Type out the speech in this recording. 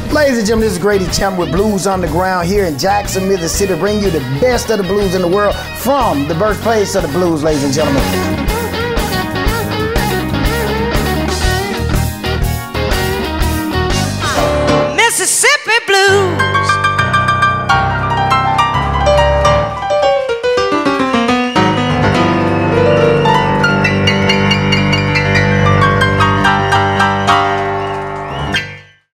Ladies and gentlemen, this is Grady Champ with Blues Underground here in Jackson, Mississippi, bringing you the best of the blues in the world from the birthplace of the blues, ladies and gentlemen. Mississippi blues.